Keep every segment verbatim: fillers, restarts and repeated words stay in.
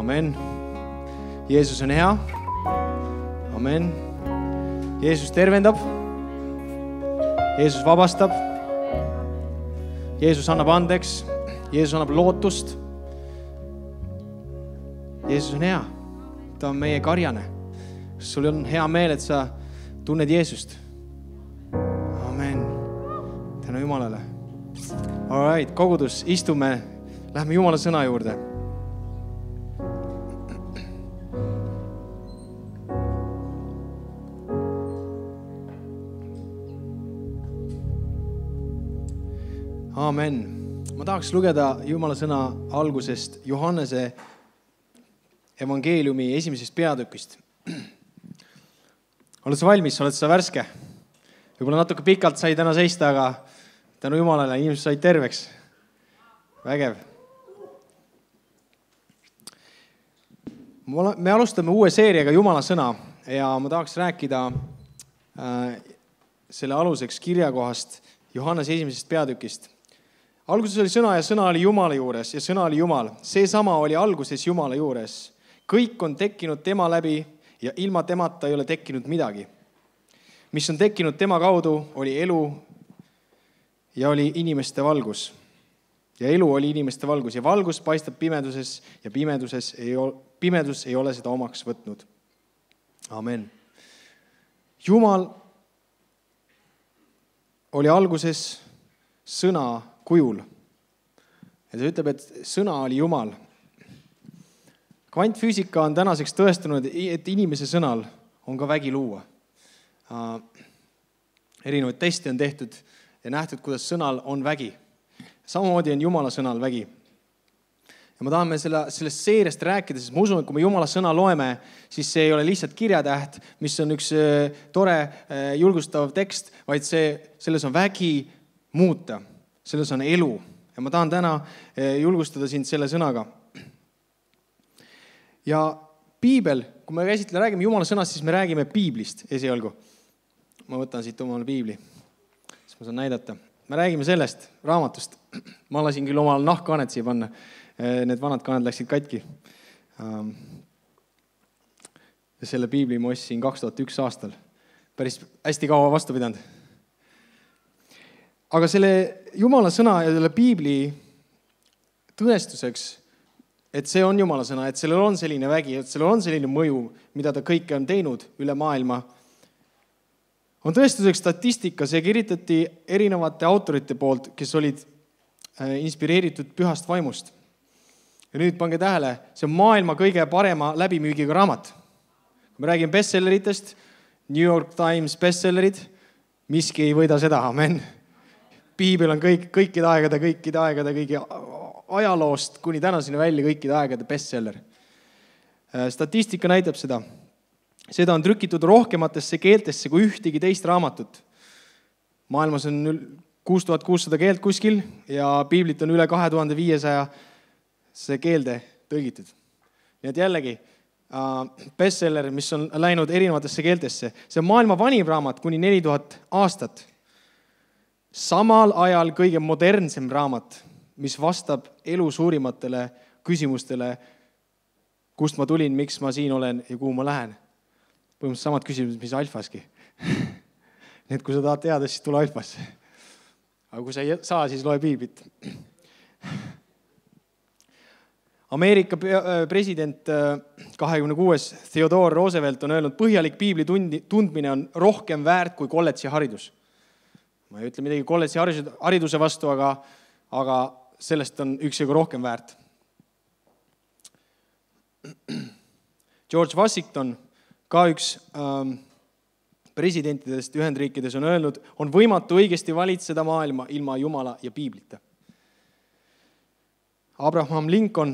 Amen. Jeesus on hea. Amen. Jeesus tervendab. Jeesus vabastab. Jeesus annab andeks. Jeesus annab lootust. Jeesus on hea. Ta on meie karjane. Sul on hea meel, et sa tunned Jeesust. Amen. Tänu Jumalale. All right, kogudus, istume. Lähme Jumala sõna juurde. Amen. Ma tahaks lugeda Jumala sõna algusest Johannese evangeeliumi esimesest peatükist. Oled sa valmis? Oled sa värske? Võib-olla natuke pikalt sai täna seista, aga tänu Jumalale inimesed said terveks. Vägev. Me alustame uue seeriaga Jumala sõna ja ma tahaks rääkida äh, selle aluseks kirjakohast Johannese esimesest peatükist. Alguses oli sõna ja sõna oli Jumala juures ja sõna oli Jumal. See sama oli alguses Jumala juures. Kõik on tekkinud tema läbi ja ilma temata ei ole tekkinud midagi. Mis on tekkinud tema kaudu, oli elu ja oli inimeste valgus. Ja elu oli inimeste valgus ja valgus paistab pimeduses ja pimeduses ei ole, pimedus ei ole seda omaks võtnud. Amen. Jumal oli alguses sõna kujul. Ja ta ütleb, et sõna oli Jumal. Kvantfüüsika on tänaseks tõestanud, et inimese sõnal on ka vägi luua. Erinevaid teste on tehtud ja nähtud, kuidas sõnal on vägi. Samamoodi on Jumala sõnal vägi. Ja ma tahame selle, sellest seeriast rääkida, sest ma usun, et kui me Jumala sõna loeme, siis see ei ole lihtsalt kirjatäht, mis on üks tore julgustav tekst, vaid see, selles on vägi muuta. Selles on elu. Ja ma tahan täna julgustada sind selle sõnaga. Ja piibel, kui me käsitleme, räägime Jumala sõnast, siis me räägime piiblist esialgu. Ma võtan siit omale piibli, siis ma saan näidata. Me räägime sellest raamatust. Ma lasin küll omal nahkkaaned siia panna. Need vanad kaaned läksid katki. Ja selle piibli ma ostsin kaks tuhat üks aastal. Päris hästi kaua vastu pidanud. Aga selle Jumala sõna ja selle piibli tõestuseks, et see on Jumala sõna, et sellel on selline vägi, et sellel on selline mõju, mida ta kõike on teinud üle maailma, on tõestuseks statistika. See kirjutati erinevate autorite poolt, kes olid inspireeritud pühast vaimust. Ja nüüd pange tähele, see on maailma kõige parema läbimüügiga raamat. Kui me räägime bestselleritest, New York Times bestsellerid, miski ei võida seda, amen. Piibel on kõik, kõikide aegade, kõikide aegade, kõigi ajaloost kuni tänaseni välja kõikide aegade bestseller. Statistika näitab seda. Seda on trükitud rohkematesse keeltesse kui ühtegi teist raamatut. Maailmas on kuus tuhat kuussada keelt kuskil ja piiblit on üle kahe tuhande viiesaja see keelde tõlgitud. Nii et jällegi bestseller, mis on läinud erinevatesse keeltesse. See on maailma vanim raamat kuni neli tuhat aastat. Samal ajal kõige modernsem raamat, mis vastab elu suurimatele küsimustele, kust ma tulin, miks ma siin olen ja kuhu ma lähen. Põhimõtteliselt samad küsimused, mis alfaski. Nii et kui sa tahad teada, siis tule alfasse. Aga kui sa ei saa, siis loe piiblit. Ameerika president kahekümne kuues Theodore Roosevelt on öelnud, põhjalik piibli tundmine on rohkem väärt kui kolledži haridus. Ma ei ütle midagi kolledži hariduse vastu, aga, aga sellest on üksjagu rohkem väärt. George Washington, ka üks ähm, presidentidest Ühendriikides on öelnud, on võimatu õigesti valitseda maailma ilma Jumala ja piiblita. Abraham Lincoln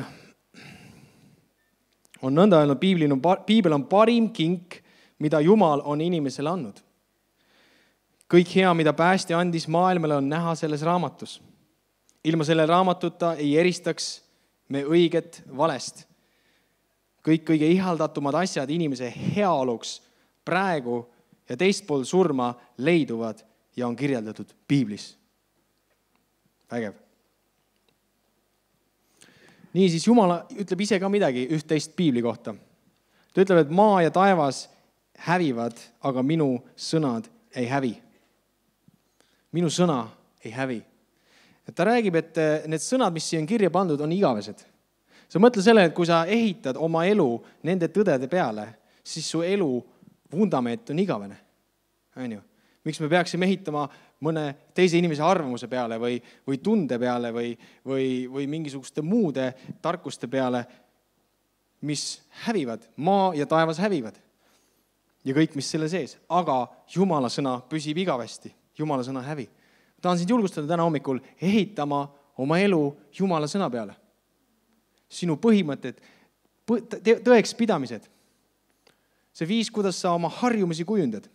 on nõnda öelnud, piibel on parim kink, mida Jumal on inimesele andnud. Kõik hea, mida päästja andis maailmale, on näha selles raamatus. Ilma selle raamatuta ei eristaks me õiget valest. Kõik kõige ihaldatumad asjad inimese heaoluks praegu ja teistpool surma leiduvad ja on kirjeldatud piiblis. Vägev. Niisiis Jumal ütleb ise ka midagi üht-teist piibli kohta. Ta ütleb, et maa ja taevas hävivad, aga minu sõnad ei hävi. Minu sõna ei hävi. Et ta räägib, et need sõnad, mis siin on kirja pandud, on igavesed. Sa mõtle selle, et kui sa ehitad oma elu nende tõdede peale, siis su elu vundament on igavene. On ju? Miks me peaksime ehitama mõne teise inimese arvamuse peale või, või tunde peale või, või, või mingisuguste muude tarkuste peale, mis hävivad. Maa ja taevas hävivad. Ja kõik, mis selle sees. Aga Jumala sõna püsib igavesti. Jumala sõna hävi. Tahan sind julgustada täna hommikul ehitama oma elu Jumala sõna peale. Sinu põhimõtted, tõeks pidamised. See viis, kuidas sa oma harjumisi kujundad.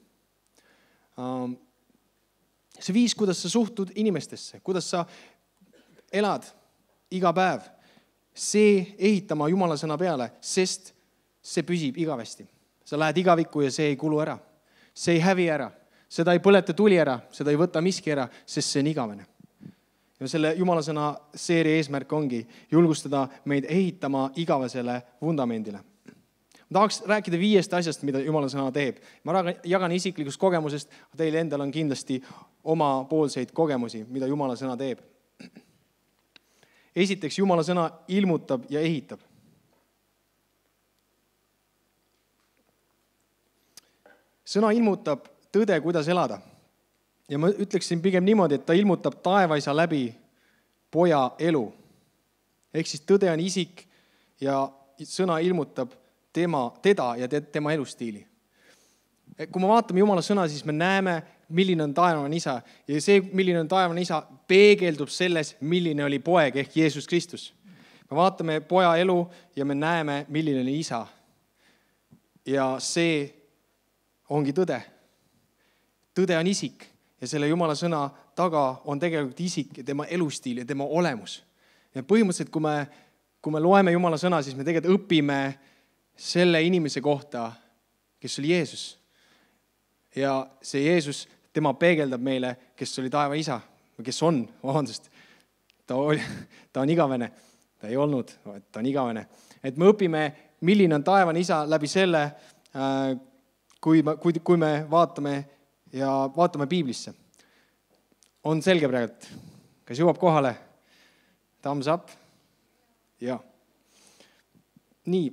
See viis, kuidas sa suhtud inimestesse, kuidas sa elad iga päev. See ehitama Jumala sõna peale, sest see püsib igavesti. Sa lähed igavikku ja see ei kulu ära. See ei hävi ära. Seda ei põleta tuli ära, seda ei võta miski ära, sest see on igavene. Ja selle Jumala sõna seeria eesmärk ongi julgustada meid ehitama igavesele vundamendile. Ma tahaks rääkida viiest asjast, mida Jumala sõna teeb. Ma jagan isiklikust kogemusest, teil endal on kindlasti oma poolseid kogemusi, mida Jumala sõna teeb. Esiteks, Jumala sõna ilmutab ja ehitab. Sõna ilmutab tõde, kuidas elada. Ja ma ütleksin pigem niimoodi, et ta ilmutab taevaisa läbi poja elu. Ehk siis tõde on isik ja sõna ilmutab tema, teda ja tema elustiili. Kui me vaatame Jumala sõna, siis me näeme, milline on taevane isa. Ja see, milline on taevane isa, peegeldub selles, milline oli poeg ehk Jeesus Kristus. Me vaatame poja elu ja me näeme, milline oli isa. Ja see ongi tõde. Tõde on isik ja selle Jumala sõna taga on tegelikult isik ja tema elustiil ja tema olemus. Ja põhimõtteliselt, kui me, kui me loeme Jumala sõna, siis me tegelikult õpime selle inimese kohta, kes oli Jeesus. Ja see Jeesus, tema peegeldab meile, kes oli taeva isa, kes on, vabandust, ta, oli, ta on igavene, ta ei olnud, ta on igavene. Et me õpime, milline on taevane isa läbi selle, kui, kui, kui me vaatame ja vaatame piiblisse. On selge praegu, kas jõuab kohale? Thumbs up? Ja. Nii.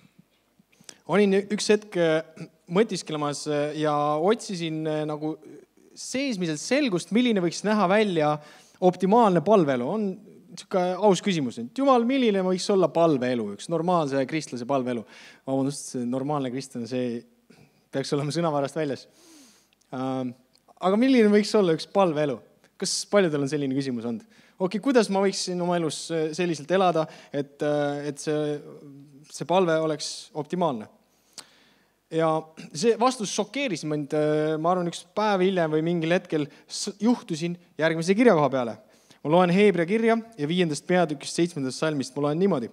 Olin üks hetk mõtisklemas ja otsisin nagu seesmiselt selgust, milline võiks näha välja optimaalne palveelu. On niisugune aus küsimus. Jumal, milline võiks olla palveelu, üks normaalse kristlase palveelu? Vabandust, normaalne kristlane, see peaks olema sõnavarast väljas. Aga milline võiks olla üks palveelu? Kas paljudel on selline küsimus olnud? Okei, kuidas ma võiksin oma elus selliselt elada, et, et see, see palve oleks optimaalne? Ja see vastus šokeeris mind. Ma arvan, üks päev hiljem või mingil hetkel juhtusin järgmise kirjakoha peale. Ma loen Heebrea kirja ja viiendast peatükist seitsmendast salmist ma loen niimoodi.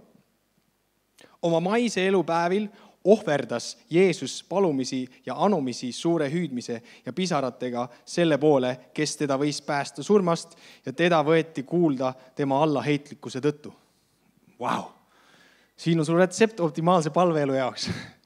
Oma maise elupäevil ohverdas Jeesus palumisi ja anumisi suure hüüdmise ja pisaratega selle poole, kes teda võis päästa surmast ja teda võeti kuulda tema allaheitlikkuse tõttu. Vau! Siin on sul retsept optimaalse palveelu jaoks.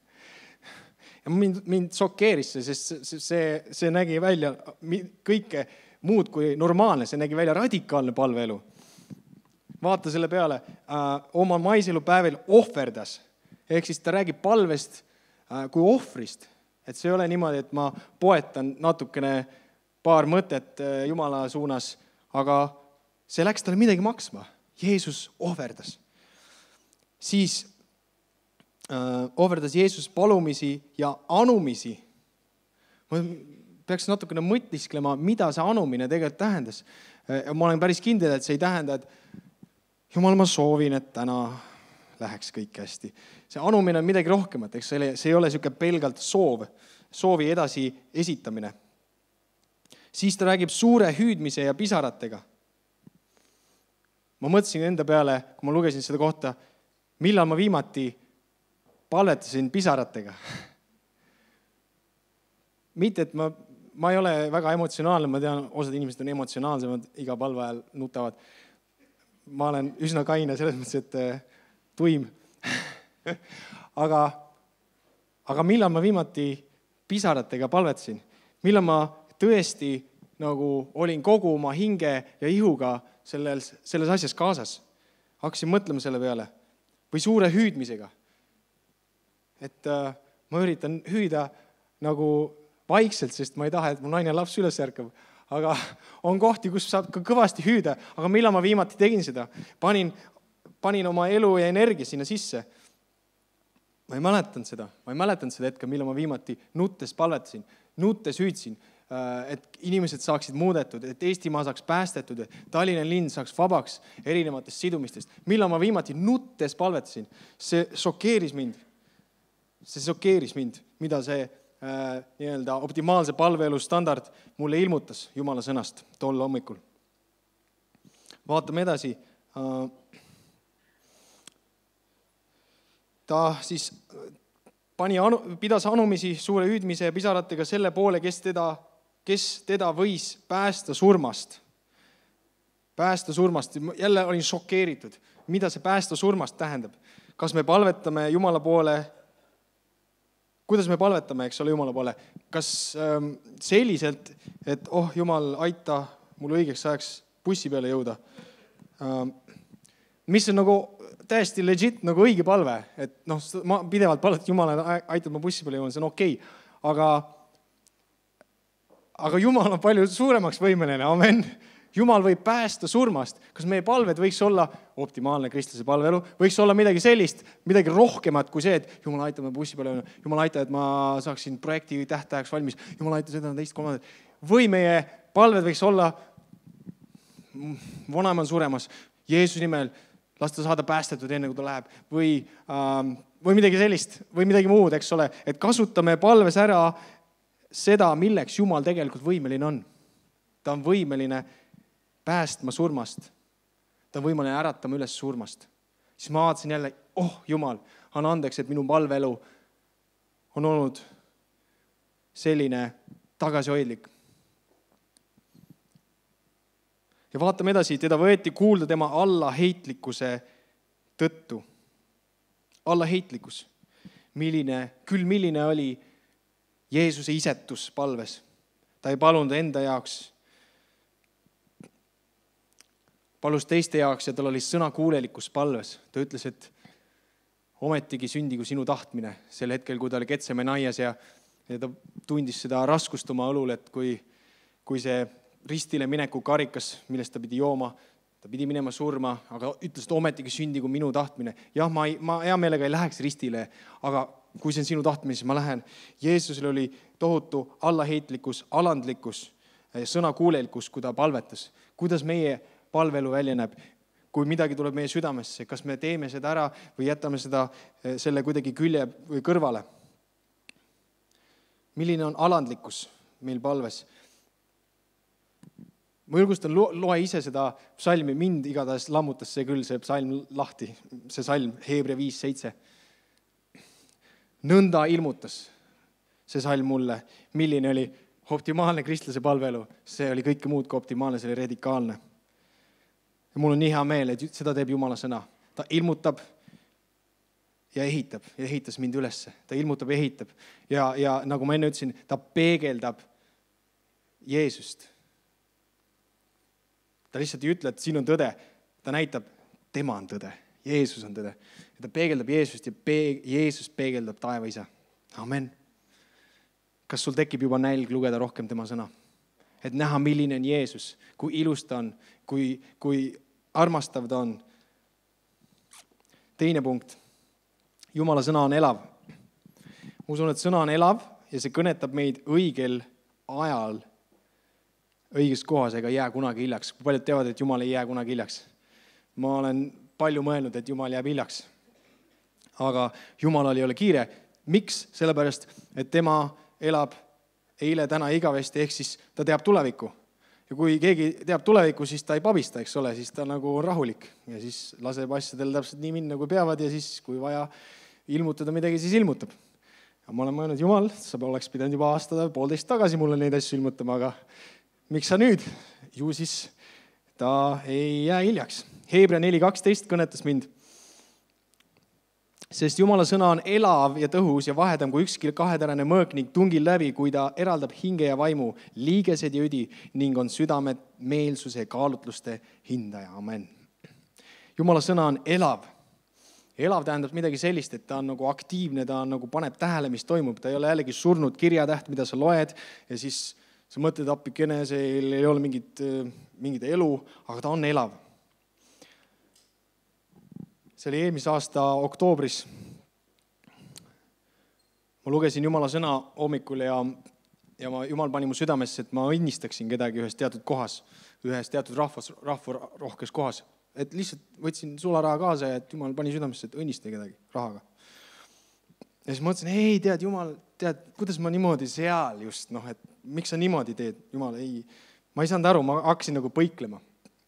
Ja mind, mind šokeeris see, sest see, see, see nägi välja kõike muud kui normaalne, see nägi välja radikaalne palveelu. Vaata selle peale, äh, oma maiselupäevil ohverdas. Ehk siis ta räägib palvest äh, kui ohvrist. Et see ei ole niimoodi, et ma poetan natukene paar mõtet äh, Jumala suunas, aga see läks talle midagi maksma. Jeesus ohverdas. Siis äh, ohverdas Jeesus palumisi ja anumisi. Ma peaks natukene mõtisklema, mida see anumine tegelikult tähendas. Äh, ma olen päris kindel, et see ei tähenda, et Jumal, ma soovin, et täna läheks kõik hästi. See anumine on midagi rohkemat, eks see ei ole niisugune pelgalt soov, soovi edasi esitamine. Siis ta räägib suure hüüdmise ja pisaratega. Ma mõtlesin enda peale, kui ma lugesin seda kohta, millal ma viimati palvetasin pisaratega. Mitte, et ma, ma ei ole väga emotsionaalne, ma tean, osad inimesed on emotsionaalsemad, iga palve ajal nutavad. Ma olen üsna kaine selles mõttes, et tuim. aga, aga millal ma viimati pisaratega palvetasin? Millal ma tõesti nagu olin kogu oma hinge ja ihuga selles, selles asjas kaasas? Hakkasin mõtlema selle peale. Või suure hüüdmisega. Et äh, ma üritan hüüda nagu vaikselt, sest ma ei taha, et mu naine laps üles ärkab. Aga on kohti, kus saab ka kõvasti hüüda. Aga millal ma viimati tegin seda? Panin, panin oma elu ja energia sinna sisse. Ma ei mäletanud seda. Ma ei mäletanud seda hetke, millal ma viimati nuttes palvetasin. Nuttes hüüdsin, et inimesed saaksid muudetud, et Eestimaa saaks päästetud, et Tallinna linn saaks vabaks erinevatest sidumistest. Millal ma viimati nuttes palvetasin? See šokeeris mind. See šokeeris mind, mida see äh, nii-öelda optimaalse palveelu standard mulle ilmutas Jumala sõnast tol hommikul. Vaatame edasi. Äh, ta siis pani anu, pidas anumisi suure hüüdmise ja pisaratega selle poole, kes teda, kes teda võis päästa surmast. Päästa surmast. Jälle olin šokeeritud, mida see päästa surmast tähendab. Kas me palvetame Jumala poole? Kuidas me palvetame, eks ole, Jumala poole? Kas ähm, selliselt, et oh, Jumal, aita mul õigeks ajaks bussi peale jõuda? Ähm, mis on nagu täiesti legit, nagu õige palve, et noh, ma pidevalt palvet Jumala, aitab ma bussi peale jõuda, see on okei. Aga, aga Jumal on palju suuremaks võimeline, amen. Jumal võib päästa surmast. Kas meie palved võiks olla optimaalne kristlase palveelu? Võiks olla midagi sellist, midagi rohkemat kui see, et Jumal aita ma bussi peale, Jumal aita, et ma saaksin projekti tähtajaks valmis, Jumal aita seda teist kolmandat. Või meie palved võiks olla vanaema on suremas, Jeesuse nimel, las ta saada päästetud enne, kui ta läheb. Või, ähm, või midagi sellist, või midagi muud, eks ole. Et kasutame palves ära seda, milleks Jumal tegelikult võimeline on. Ta on võimeline päästma surmast. Ta on võimaline äratama üles surmast. Siis ma vaatasin jälle, oh Jumal, on andeks, et minu palveelu on olnud selline tagasihoidlik. Ja vaatame edasi, teda võeti kuulda tema allaheitlikkuse tõttu. Allaheitlikkus. Milline, küll milline oli Jeesuse isetus palves. Ta ei palunud enda jaoks, palus teiste jaoks ja tal oli sõnakuulelikkus palves. Ta ütles, et ometigi sündigu sinu tahtmine sel hetkel, kui ta oli Getsemani aias ja, ja ta tundis seda raskust oma õlul, et kui, kui see ristile mineku karikas, millest ta pidi jooma, ta pidi minema surma, aga ütles, et ometigi sündigu minu tahtmine. Jah, ma, ei, ma hea meelega ei läheks ristile, aga kui see on sinu tahtmine, siis ma lähen. Jeesusel oli tohutu allaheitlikkus, alandlikkus ja sõnakuulelikkus, kui ta palvetas. Kuidas meie palvelu välja näeb, kui midagi tuleb meie südamesse, kas me teeme seda ära või jätame seda, selle kuidagi külje või kõrvale. Milline on alandlikkus meil palves? Ma julgustan, loe ise seda psalmi, mind igatahes lammutas see küll, see psalm lahti, see psalm, Heebrea viis seitse. Nõnda ilmutas see psalm mulle, milline oli optimaalne kristlase palvelu. See oli kõike muud kui optimaalne, see oli radikaalne. Ja mul on nii hea meel, et seda teeb Jumala sõna. Ta ilmutab ja ehitab ja ehitas mind ülesse. Ta ilmutab ja ehitab. Ja, ja nagu ma enne ütlesin, ta peegeldab Jeesust. Ta lihtsalt ei ütle, et siin on tõde. Ta näitab, tema on tõde. Jeesus on tõde. Ja ta peegeldab Jeesust ja peeg, Jeesus peegeldab taeva isa. Amen. Kas sul tekib juba nälg lugeda rohkem tema sõna? Et näha, milline on Jeesus, kui ilus ta on, kui, kui armastav ta on. Teine punkt. Jumala sõna on elav. Ma usun, et sõna on elav ja see kõnetab meid õigel ajal, õiges kohas ega jää kunagi hiljaks. Kui paljud teavad, et Jumal ei jää kunagi hiljaks? Ma olen palju mõelnud, et Jumal jääb hiljaks. Aga Jumalal ei ole kiire. Miks? Sellepärast, et tema elab eile, täna igavesti, ehk siis ta teab tulevikku. Ja kui keegi teab tulevikku, siis ta ei pabista, eks ole, siis ta nagu on rahulik. Ja siis laseb asjadel täpselt nii minna, kui peavad ja siis, kui vaja ilmutada midagi, siis ilmutab. Ja ma olen mõelnud, Jumal, sa oleks pidanud juba aasta poolteist tagasi mulle neid asju ilmutama, aga miks sa nüüd? Ju siis ta ei jää hiljaks. Heebrea neli kaksteist kõnetas mind. Sest Jumala sõna on elav ja tõhus ja vahetam kui ükski kaheterane mõõk ning tungib läbi, kui ta eraldab hinge ja vaimu, liigesed ja üdi ning on südamed, meelsuse ja kaalutluste hindaja. Amen. Jumala sõna on elav. Elav tähendab midagi sellist, et ta on nagu aktiivne, ta on nagu paneb tähele, mis toimub. Ta ei ole jällegi surnud kirjatäht, mida sa loed ja siis sa mõtled appikene, see ei ole mingit, mingit elu, aga ta on elav. See oli eelmise aasta oktoobris. Ma lugesin Jumala sõna hommikul ja, ja ma, Jumal pani mu südamesse, et ma õnnistaksin kedagi ühes teatud kohas, ühes teatud rahvas, rahvarohkes kohas. Et lihtsalt võtsin sularaha kaasa ja et Jumal pani südamesse, et õnnista kedagi rahaga. Ja siis mõtlesin, ei, tead, Jumal, tead, kuidas ma niimoodi seal just, noh, et miks sa niimoodi teed, Jumal, ei, ma ei saanud aru, ma hakkasin nagu põiklema.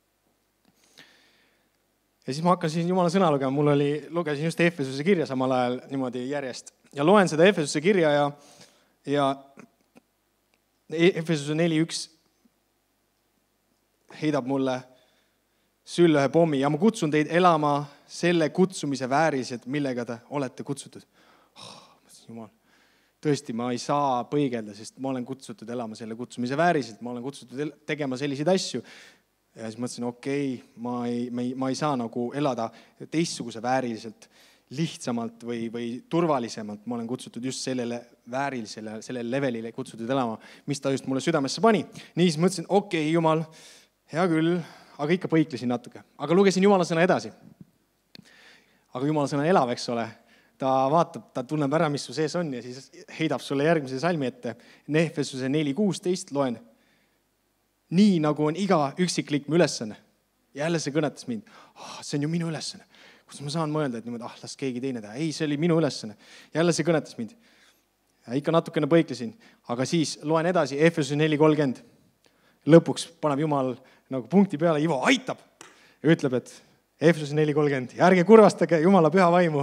Ja siis ma hakkasin Jumala sõna lugema, mul oli, lugesin just Efesuse kirja samal ajal niimoodi järjest. Ja loen seda Efesuse kirja ja, ja Efesuse neli üks heidab mulle sülle ühe pommi ja ma kutsun teid elama selle kutsumise vääriliselt, millega te olete kutsutud. Oh, Jumal, tõesti, ma ei saa põigelda, sest ma olen kutsutud elama selle kutsumise vääriliselt, ma olen kutsutud tegema selliseid asju. Ja siis mõtlesin, okei, okay, ma, ma, ma ei saa nagu elada teistsuguse vääriliselt, lihtsamalt või, või turvalisemalt. Ma olen kutsutud just sellele väärilisele, sellele levelile kutsutud elama, mis ta just mulle südamesse pani. Nii siis mõtlesin, okei, okay, Jumal, hea küll, aga ikka põiklesin natuke. Aga lugesin Jumala sõna edasi. Aga Jumala sõna elav, eks ole. Ta vaatab, ta tunneb ära, mis su sees on ja siis heidab sulle järgmise salmi ette. Efesuse neli kuusteist loen. Nii nagu on iga üksikliikme ülesanne. Jälle see kõnetas mind. Oh, see on ju minu ülesanne. Kus ma saan mõelda, et niimoodi, ah, las keegi teine teha. Ei, see oli minu ülesanne. Jälle see kõnetas mind. Ja ikka natukene põiklesin. Aga siis loen edasi Efesuse neli kolmkümmend. Lõpuks paneb Jumal nagu punkti peale. Ivo aitab. Ja ütleb, et Efesuse neli kolmkümmend. Ja ärge kurvastage Jumala püha vaimu.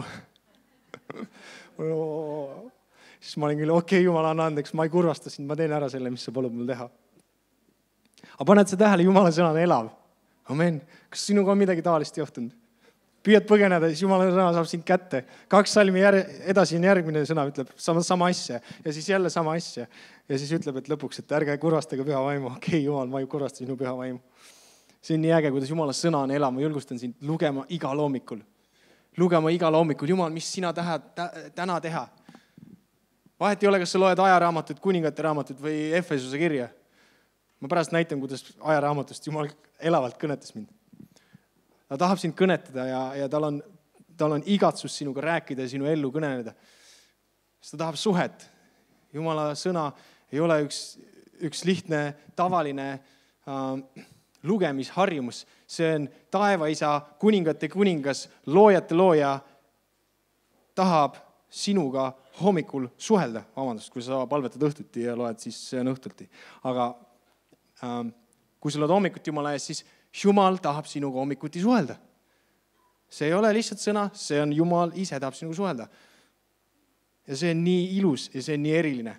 Siis ma olin küll, okei, okay, Jumal anna andeks. Ma ei kurvasta sind. Ma teen ära selle, mis sa palud mul teha. Aga paned sa tähele, Jumala sõna on elav. Amen. Kas sinuga on midagi taolist johtunud? Püüad põgeneda, siis Jumala sõna saab sind kätte. Kaks salmi jär... edasi on järgmine sõna, ütleb sama, sama asja. Ja siis jälle sama asja. Ja siis ütleb, et lõpuks, et ärge kurvastage püha vaimu. Okei, okay, Jumal, ma ei kurvasta sinu püha vaimu. See on nii äge, kuidas Jumala sõna on elav. Ma julgustan sind lugema igal hommikul. Lugema igal hommikul. Jumal, mis sina tahad täna teha? Vahet ei ole, kas sa loed ajaraamatut, kuningate raamatut või Efesuse kirja. Ma pärast näitan, kuidas ajaraamatust Jumal elavalt kõnetas mind. Ta tahab sind kõnetada ja, ja tal, on, tal on igatsus sinuga rääkida ja sinu ellu kõneleda. Sest ta tahab suhet. Jumala sõna ei ole üks, üks lihtne, tavaline äh, lugemisharjumus. See on taevaisa, kuningate kuningas, loojate looja tahab sinuga hommikul suhelda. Vabandust, kui sa palvetad õhtuti ja loed, siis see on õhtuti. Aga kui sa oled hommikuti Jumala ees, siis Jumal tahab sinuga hommikuti suhelda. See ei ole lihtsalt sõna, see on Jumal ise tahab sinuga suhelda. Ja see on nii ilus ja see on nii eriline.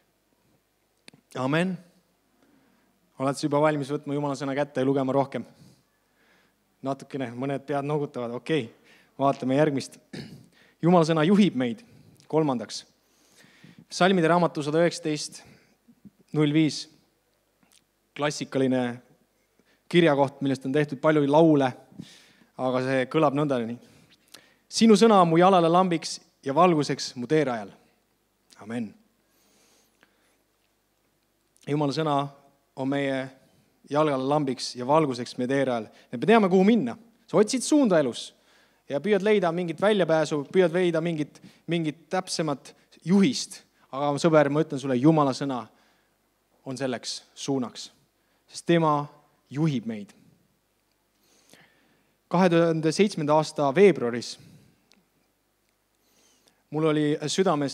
Amen. Oled sa juba valmis võtma Jumala sõna kätte ja lugema rohkem? Natukene, mõned pead noogutavad. Okei, vaatame järgmist. Jumala sõna juhib meid. Kolmandaks. Salmide raamatu sada üheksateist null viis. Klassikaline kirjakoht, millest on tehtud palju laule, aga see kõlab nõnda nii. Sinu sõna on mu jalale lambiks ja valguseks mu teerajal. Amen. Jumala sõna on meie jalgale lambiks ja valguseks meie teerajal. Me teame, kuhu minna. Sa otsid suunda elus ja püüad leida mingit väljapääsu, püüad leida mingit, mingit täpsemat juhist. Aga sõber, ma ütlen sulle, Jumala sõna on selleks suunaks. Sest tema juhib meid. kahe tuhande seitsmenda aasta veebruaris mul oli südames,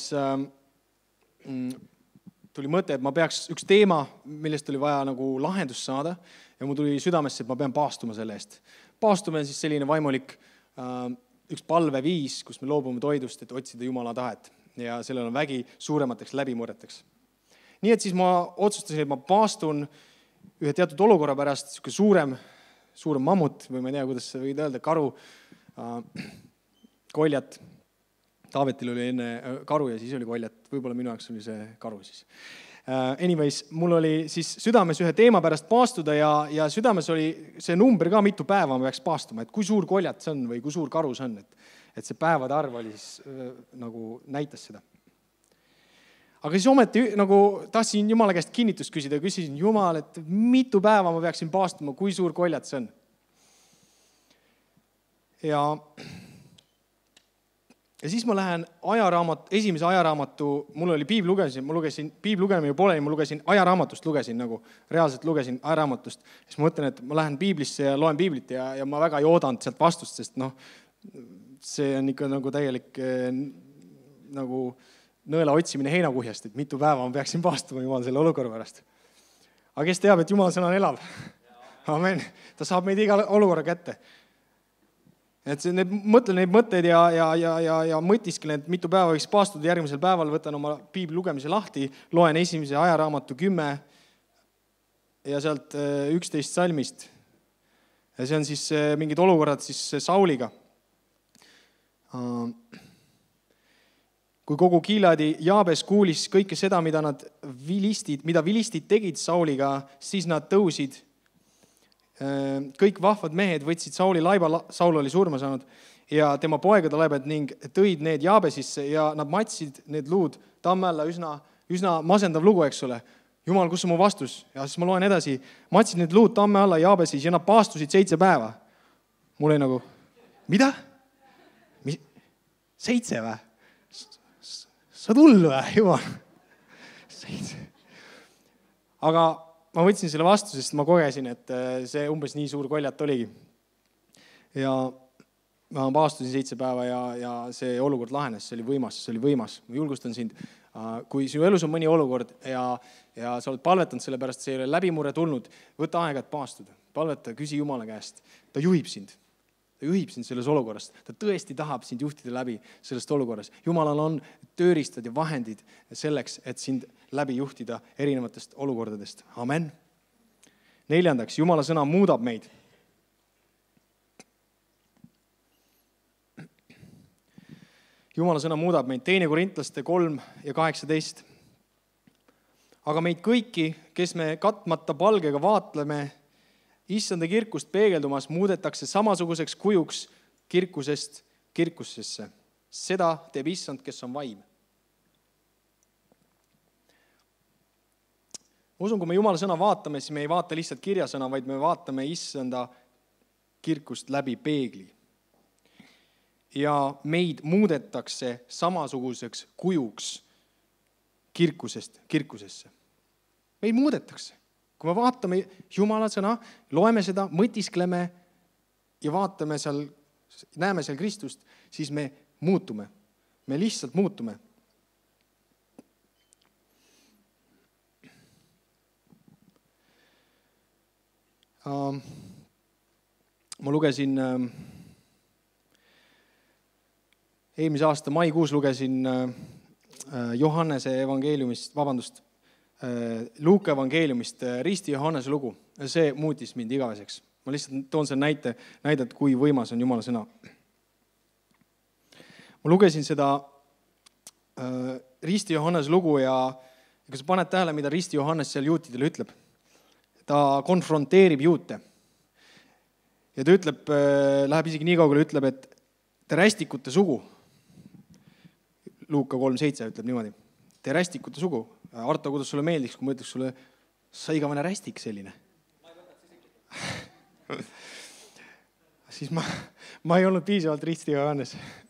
tuli mõte, et ma peaks üks teema, millest oli vaja nagu lahendust saada ja mul tuli südamesse, et ma pean paastuma selle eest. Paastumine on siis selline vaimulik üks palveviis, kus me loobume toidust, et otsida Jumala tahet ja sellel on vägi suuremateks läbimurreteks. Nii et siis ma otsustasin, et ma paastun ühe teatud olukorra pärast, siuke suurem, suurem mammut või ma ei tea, kuidas sa võid öelda, karu, äh, koljat. Taavetil oli enne karu ja siis oli koljat. Võib-olla minu jaoks oli see karu siis. Anyways, mul oli siis südames ühe teema pärast paastuda ja, ja südames oli see number ka, mitu päeva ma peaks paastuma, et kui suur koljat see on või kui suur karu see on. Et, et see päevade arv oli siis nagu näitas seda. Aga siis ometi nagu tahtsin Jumala käest kinnitust küsida ja küsisin Jumal, et mitu päeva ma peaksin paastuma, kui suur koljat see on. Ja, ja siis ma lähen ajaraamat, esimese ajaraamatu, mul oli piibl lugesin, ma lugesin, piibl lugemine pooleni, ma lugesin ajaraamatust, lugesin nagu, reaalselt lugesin ajaraamatust. Siis ma mõtlen, et ma lähen piiblisse ja loen piiblit ja, ja ma väga ei oodanud sealt vastust, sest noh, see on ikka nagu täielik nagu nõela otsimine heinakuhjast, et mitu päeva ma peaksin paastuma Jumal selle olukorra pärast. Aga kes teab, et Jumala sõna on elav? Amen. Ta saab meid iga olukorra kätte. Et see, need, mõtlen neid mõtteid ja, ja, ja, ja, ja mõtisklen, et mitu päeva võiks paastuda järgmisel päeval, võtan oma piibli lugemise lahti, loen esimese ajaraamatu kümme ja sealt üksteist salmist. Ja see on siis mingid olukorrad siis Sauliga. Kui kogu Gileadi Jaabes kuulis kõike seda, mida nad vilistid, mida vilistid tegid Sauliga, siis nad tõusid. Kõik vahvad mehed võtsid Sauli laiba, Saul oli surma saanud, ja tema poegade laibad ning tõid need Jaabesisse ja nad matsid need luud tamme alla, üsna, üsna masendav lugu, eks ole. Jumal, kus on mu vastus? Ja siis ma loen edasi, matsid need luud tamme alla Jaabesis ja nad paastusid seitse päeva. Mul oli nagu, mida? Mis? Seitse või? Sa tull või, Jumal? Seitse. Aga ma võtsin selle vastu, sest ma kogesin, et see umbes nii suur koljat oligi. Ja ma paastusin seitse päeva ja, ja see olukord lahenes, see oli võimas, see oli võimas. Ma julgustan sind, kui sinu elus on mõni olukord ja, ja sa oled palvetanud selle pärast, see ei ole läbimurre tulnud, võta aega, et paastuda. Palveta, küsi Jumala käest. Ta juhib sind. Ta juhib sind selles olukorrast. Ta tõesti tahab sind juhtida läbi sellest olukorras. Jumalal on tööriistad ja vahendid selleks, et sind läbi juhtida erinevatest olukordadest. Amen. Neljandaks, Jumala sõna muudab meid. Jumala sõna muudab meid. Teine Korintlaste kolm ja kaheksateist. Aga meid kõiki, kes me katmata palgega vaatleme, Issanda kirkust peegeldumas muudetakse samasuguseks kujuks kirkusest kirkusesse. Seda teeb Issand, kes on vaim. Ma usun, kui me Jumala sõna vaatame, siis me ei vaata lihtsalt kirjasõna, vaid me vaatame Issanda kirkust läbi peegli. Ja meid muudetakse samasuguseks kujuks kirkusest kirkusesse. Meid muudetakse. Kui me vaatame Jumala sõna, loeme seda, mõtiskleme ja vaatame seal, näeme seal Kristust, siis me muutume. Me lihtsalt muutume. Ma lugesin, eelmise aasta maikuus lugesin Johannese evangeeliumist, vabandust, Luuka evangeeliumist Risti Johannese lugu. See muutis mind igaveseks. Ma lihtsalt toon selle näite, näidet, kui võimas on Jumala sõna. Ma lugesin seda äh, Risti Johannese lugu ja kui sa paned tähele, mida Risti Johannes seal juutidele ütleb, ta konfronteerib juute. Ja ta ütleb, äh, läheb isegi nii kaugele, ütleb, et te rästikute sugu. Luuka kolm seitse ütleb niimoodi. Te rästikute sugu. Arto, kuidas sulle meeldiks, kui ma ütleks sulle, sa igavene rästik selline? Siis ma, ma ei olnud piisavalt Risti Johannes.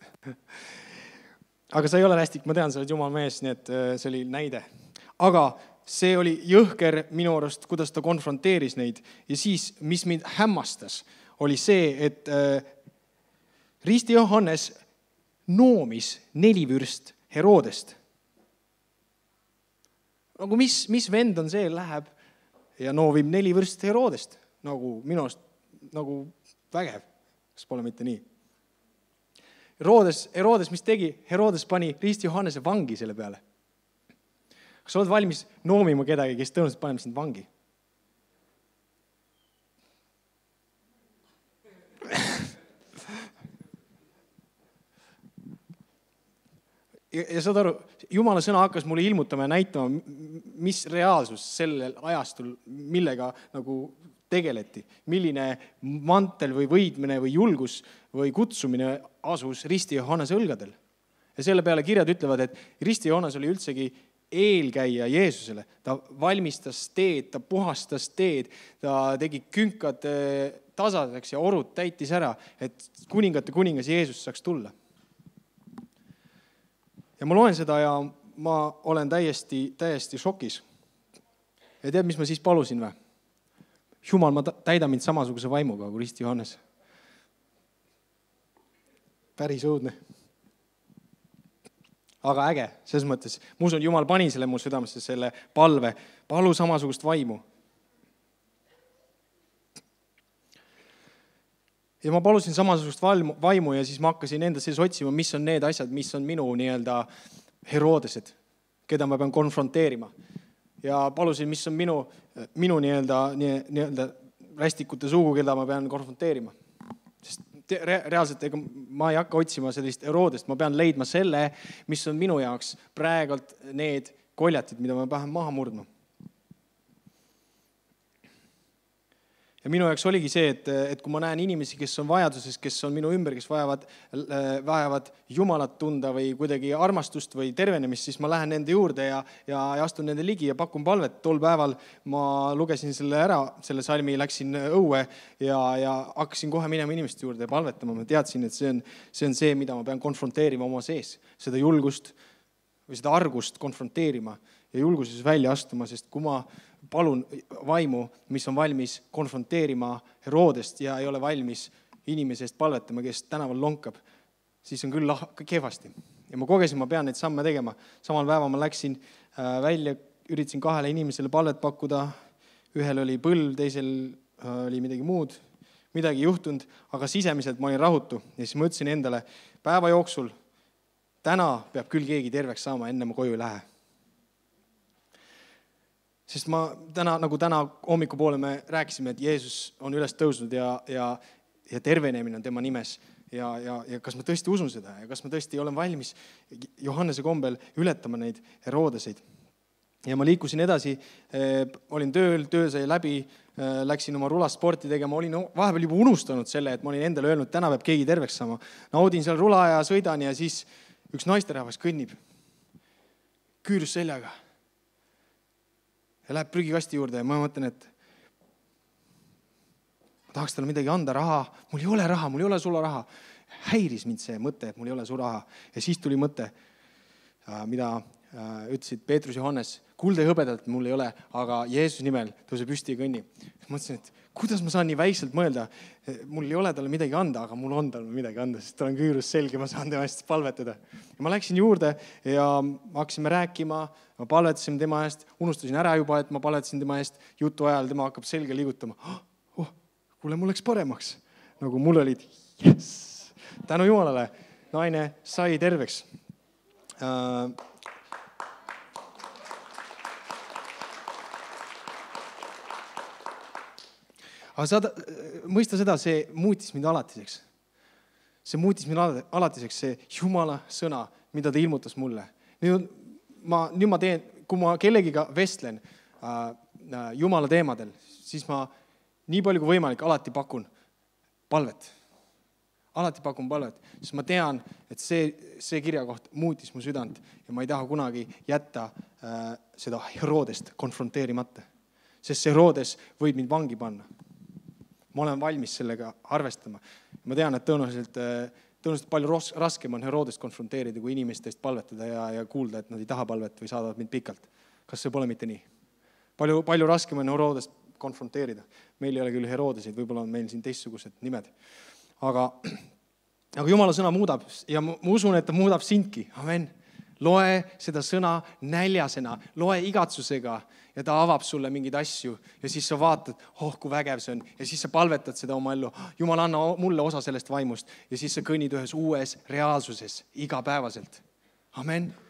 Aga sa ei ole rästik, ma tean, sa oled Jumal mees, nii et see oli näide. Aga see oli jõhker minu arust, kuidas ta konfronteeris neid. Ja siis, mis mind hämmastas, oli see, et Risti Johannes noomis nelivürst Herodest. Nagu mis, mis vend on see, läheb ja noovib neli vürst Herodest. Nagu minust, nagu vägev, kas pole mitte nii. Herodes, Herodes, mis tegi? Herodes pani Risti Johannese vangi selle peale. Kas sa oled valmis noomima kedagi, kes tõenäoliselt paneb sind vangi? ja saad aru, Jumala sõna hakkas mulle ilmutama ja näitama, mis reaalsus sellel ajastul, millega nagu tegeleti, milline mantel või võidmine või julgus või kutsumine asus Risti Johannese õlgadel. Ja selle peale kirjad ütlevad, et Risti Johannes oli üldsegi eelkäija Jeesusele. Ta valmistas teed, ta puhastas teed, ta tegi künkad tasadeks ja orud täitis ära, et kuningate kuningas Jeesus saaks tulla. Ja ma loen seda ja ma olen täiesti, täiesti šokis. Ja tead, mis ma siis palusin või? Jumal, ma täida mind samasuguse vaimuga kui Risti Johannes. Päris õudne. Aga äge, selles mõttes. Ma usun, Jumal pani selle mu südamesse selle palve. Palu samasugust vaimu. Ja ma palusin samasugust vaimu ja siis ma hakkasin enda sees otsima, mis on need asjad, mis on minu nii-öelda Herodesed, keda ma pean konfronteerima. Ja palusin, mis on minu, minu nii-öelda, nii-öelda rästikute sugu, keda ma pean konfronteerima. Sest reaalselt ega ma ei hakka otsima sellist Herodest, ma pean leidma selle, mis on minu jaoks praegult need koljatid, mida ma pean maha murdma. Ja minu jaoks oligi see, et, et kui ma näen inimesi, kes on vajaduses, kes on minu ümber, kes vajavad, vajavad Jumalat tunda või kuidagi armastust või tervenemist, siis ma lähen nende juurde ja, ja, ja astun nende ligi ja pakun palvet. Tol päeval ma lugesin selle ära, selle salmi, läksin õue ja, ja hakkasin kohe minema inimeste juurde ja palvetama. Ma teadsin, et see on, see on see, mida ma pean konfronteerima oma sees. Seda julgust või seda argust konfronteerima ja julguses välja astuma, sest kui ma palun vaimu, mis on valmis konfronteerima Herodest ja ei ole valmis inimese eest palvetama, kes tänaval lonkab, siis on küll kehvasti. Ja ma kogesin, ma pean neid samme tegema. Samal päeval ma läksin välja, üritasin kahele inimesele palvet pakkuda. Ühel oli põlv, teisel oli midagi muud, midagi juhtunud, aga sisemiselt ma olin rahutu. Ja siis ma ütlesin endale, päeva jooksul, täna peab küll keegi terveks saama, enne ma koju ei lähe. Sest ma täna, nagu täna hommikupoole me rääkisime, et Jeesus on üles tõusnud ja, ja, ja tervenemine on tema nimes. Ja, ja, ja kas ma tõesti usun seda ja kas ma tõesti olen valmis Johannese kombel ületama neid Herodeseid. Ja ma liikusin edasi, eh, olin tööl, töö sai läbi, eh, läksin oma rulast sporti tegema, olin vahepeal juba unustanud selle, et ma olin endale öelnud, täna peab keegi terveks saama. Naudin seal rula ja sõidan ja siis üks naisterahvas kõnnib küürus seljaga. Ja läheb prügikasti juurde ja ma mõtlen, et ma tahaks talle midagi anda, raha. Mul ei ole raha, mul ei ole sulla raha. Häiris mind see mõte, et mul ei ole su raha. Ja siis tuli mõte, mida ütlesid Peetrus ja Johannes. Kulda ja hõbedalt mul ei ole, aga Jeesus nimel tõuse püsti ja kõnni. Ma mõtlesin, et kuidas ma saan nii väikselt mõelda. Mul ei ole talle midagi anda, aga mul on talle midagi anda, sest ta on küürus selge, ma saan tema eest palvetada. Ja ma läksin juurde ja hakkasime rääkima, ma palvetasin tema eest, unustasin ära juba, et ma palvetasin tema eest, jutu ajal tema hakkab selge liigutama. Oh, kuule, mul läks paremaks. Nagu mul olid, yes, tänu Jumalale, naine sai terveks. Uh, Aga saada, mõista seda, see muutis mind alatiseks. See muutis mind alatiseks, see Jumala sõna, mida ta ilmutas mulle. Nüüd ma, nüüd ma teen, kui ma kellegiga vestlen äh, Jumala teemadel, siis ma nii palju kui võimalik alati pakun palvet. Alati pakun palvet, sest ma tean, et see, see kirjakoht muutis mu südant ja ma ei taha kunagi jätta äh, seda Herodest konfronteerimata. Sest see Herodes võib mind vangi panna. Ma olen valmis sellega arvestama. Ma tean, et tõenäoliselt, tõenäoliselt palju raskem on Herodest konfronteerida, kui inimestest palvetada ja, ja kuulda, et nad ei taha palvet või saadavad mind pikalt. Kas see pole mitte nii? Palju, palju raskem on Herodest konfronteerida. Meil ei ole küll Herodesid, võib-olla on meil siin teistsugused nimed. Aga, aga Jumala sõna muudab ja ma usun, et ta muudab sindki. Amen. Loe seda sõna näljasena, loe igatsusega ja ta avab sulle mingeid asju ja siis sa vaatad, oh kui vägev see on ja siis sa palvetad seda oma ellu. Jumal, anna mulle osa sellest vaimust ja siis sa kõnnid ühes uues reaalsuses igapäevaselt. Amen.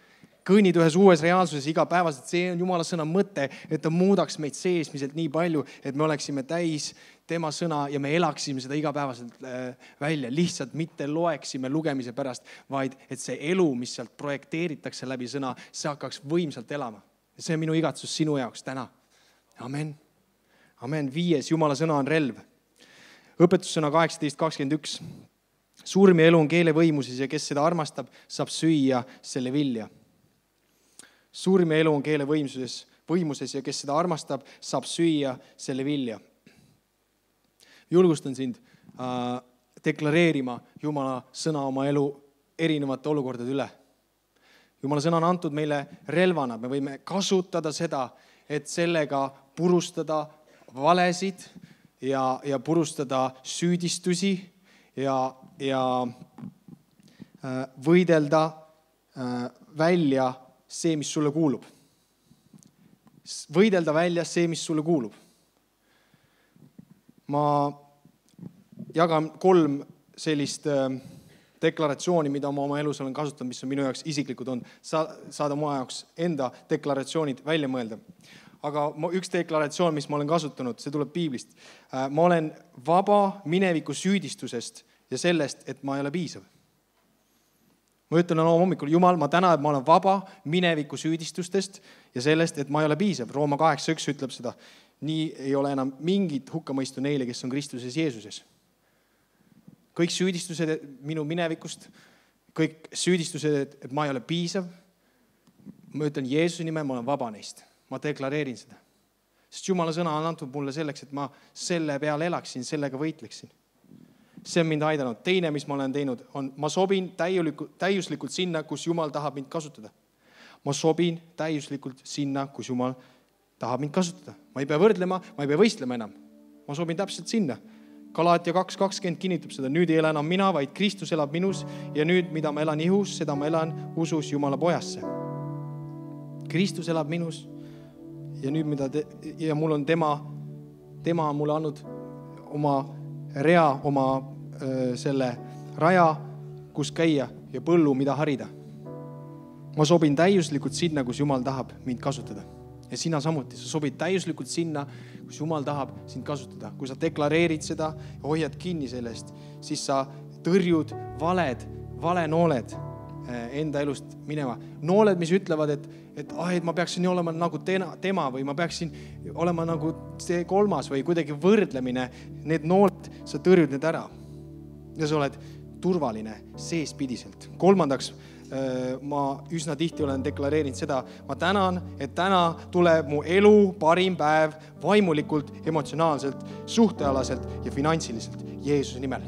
kõnnid ühes uues reaalsuses igapäevaselt, see on Jumala sõna mõte, et ta muudaks meid seesmiselt nii palju, et me oleksime täis tema sõna ja me elaksime seda igapäevaselt välja. Lihtsalt mitte loeksime lugemise pärast, vaid et see elu, mis sealt projekteeritakse läbi sõna, see hakkaks võimsalt elama. See on minu igatsus sinu jaoks täna. Amen. Amen. Viies, Jumala sõna on relv. Õpetussõna kaheksateist kakskümmend üks. Suurim elu on keele võimuses ja kes seda armastab, saab süüa selle vilja. Suurim elu on keele võimuses, võimuses ja kes seda armastab, saab süüa selle vilja. Julgustan sind äh, deklareerima Jumala sõna oma elu erinevate olukordade üle. Jumala sõna on antud meile relvana. Me võime kasutada seda, et sellega purustada valesid ja, ja purustada süüdistusi ja, ja äh, võidelda äh, välja see, mis sulle kuulub. Võidelda välja see, mis sulle kuulub. Ma jagan kolm sellist deklaratsiooni, mida ma oma elus olen kasutanud, mis on minu jaoks isiklikud on. Sa, saada mu jaoks enda deklaratsioonid välja mõelda. Aga üks deklaratsioon, mis ma olen kasutanud, see tuleb Piiblist. Ma olen vaba mineviku süüdistusest ja sellest, et ma ei ole piisav. Ma ütlen oma hommikul, Jumal, ma tänan, et ma olen vaba mineviku süüdistustest ja sellest, et ma ei ole piisav. Rooma kaheksa üks ütleb seda. Nii ei ole enam mingit hukkamõistu neile, kes on Kristuses Jeesuses. Kõik süüdistused minu minevikust, kõik süüdistused, et ma ei ole piisav. Ma ütlen Jeesuse nime, ma olen vaba neist. Ma deklareerin seda. Sest Jumala sõna on antud mulle selleks, et ma selle peale elaksin, sellega võitleksin. See on mind aidanud. Teine, mis ma olen teinud, on, ma sobin täiuslikult, täiuslikult sinna, kus Jumal tahab mind kasutada. Ma sobin täiuslikult sinna, kus Jumal tahab mind kasutada. Ma ei pea võrdlema, ma ei pea võistlema enam. Ma sobin täpselt sinna. Galaatia kaks kakskümmend kinnitab seda. Nüüd ei ela enam mina, vaid Kristus elab minus ja nüüd, mida ma elan ihus, seda ma elan usus Jumala pojasse. Kristus elab minus ja nüüd, mida te, ja mul on tema, tema on mulle andnud oma rea, oma selle raja, kus käia ja põllu, mida harida. Ma sobin täiuslikult sinna, kus Jumal tahab mind kasutada. Ja sina samuti, sa sobid täiuslikult sinna, kus Jumal tahab sind kasutada. Kui sa deklareerid seda ja hoiad kinni sellest, siis sa tõrjud valed, vale nooled enda elust minema. Nooled, mis ütlevad, et, et, ah, et ma peaksin olema nagu tema või ma peaksin olema nagu see kolmas või kuidagi võrdlemine. Need nooled, sa tõrjud need ära. Ja sa oled turvaline seespidiselt. Kolmandaks, ma üsna tihti olen deklareerinud seda, ma tänan, et täna tuleb mu elu parim päev vaimulikult, emotsionaalselt, suhtealaselt ja finantsiliselt Jeesuse nimel.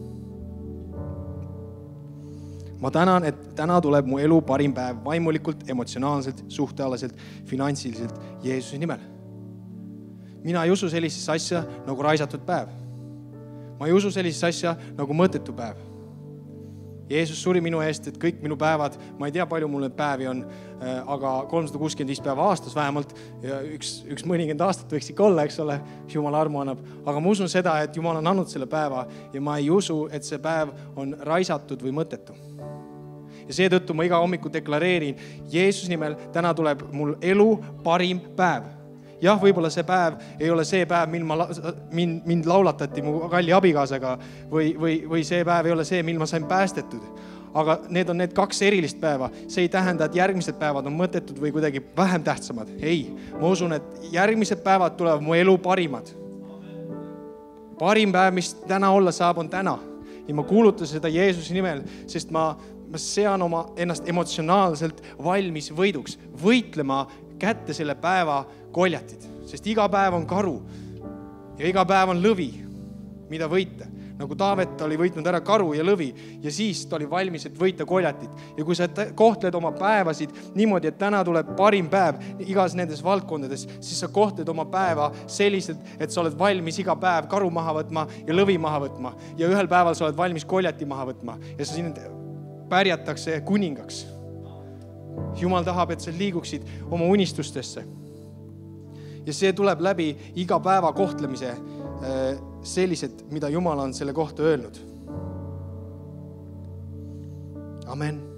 Ma tänan, et täna tuleb mu elu parim päev vaimulikult, emotsionaalselt, suhtealaselt, finantsiliselt Jeesuse nimel. Mina ei usu sellisesse asja nagu raisatud päev. Ma ei usu sellisesse asja nagu mõttetu päev. Jeesus suri minu eest, et kõik minu päevad, ma ei tea, palju mul need päevi on, aga kolmsada kuuskümmend viis päeva aastas vähemalt ja üks, üks mõnikümmend aastat võiks ikka olla, eks ole, Jumal armu annab. Aga ma usun seda, et Jumal on andnud selle päeva ja ma ei usu, et see päev on raisatud või mõttetu. Ja seetõttu ma iga hommiku deklareerin, Jeesus nimel täna tuleb mul elu parim päev. Jah, võib-olla see päev ei ole see päev, mil ma, mind, mind laulatati mu kalli abikaasaga või, või, või see päev ei ole see, mil ma sain päästetud. Aga need on need kaks erilist päeva. See ei tähenda, et järgmised päevad on mõttetud või kuidagi vähem tähtsamad. Ei, ma usun, et järgmised päevad tulevad mu elu parimad. Parim päev, mis täna olla saab, on täna. Ja ma kuulutan seda Jeesuse nimel, sest ma, ma sean oma ennast emotsionaalselt valmis võiduks, võitlema kätte selle päeva koljatid, sest iga päev on karu ja iga päev on lõvi, mida võita. Nagu Taavet oli võitnud ära karu ja lõvi ja siis ta oli valmis, et võita koljatid. Ja kui sa kohtled oma päevasid niimoodi, et täna tuleb parim päev igas nendes valdkondades, siis sa kohtled oma päeva selliselt, et sa oled valmis iga päev karu maha võtma ja lõvi maha võtma ja ühel päeval sa oled valmis koljati maha võtma ja sa sind pärjatakse kuningaks. Jumal tahab, et sa liiguksid oma unistustesse. Ja see tuleb läbi iga päeva kohtlemise sellised, mida Jumal on selle kohta öelnud. Amen.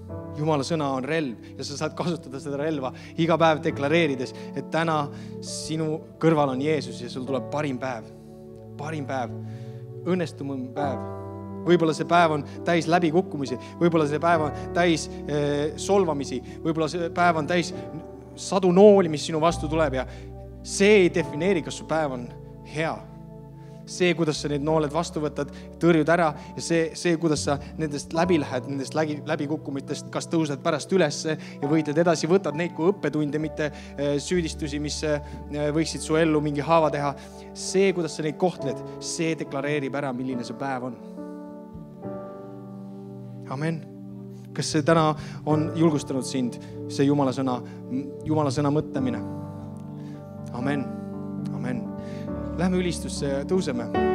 Jumala sõna on relv ja sa saad kasutada seda relva iga päev deklareerides, et täna sinu kõrval on Jeesus ja sul tuleb parim päev. Parim päev. Õnnestumum päev. Võib-olla see päev on täis läbikukkumisi. Võib-olla see päev on täis eh, solvamisi. Võib-olla see päev on täis sadu nooli, mis sinu vastu tuleb ja see ei defineeri, kas su päev on hea. See, kuidas sa need nooled vastu võtad, tõrjud ära ja see, see kuidas sa nendest läbi lähed, nendest läbi, läbikukkumitest, kas tõused pärast ülesse ja võitled edasi, võtad neid kui õppetunde, mitte süüdistusi, mis võiksid su ellu mingi haava teha. See, kuidas sa neid kohtled, see deklareerib ära, milline see päev on. Amen. Kas see täna on julgustanud sind, see Jumala sõna, Jumala sõna mõtlemine? Amen. Amen. Lähme ülistusse ja tõuseme.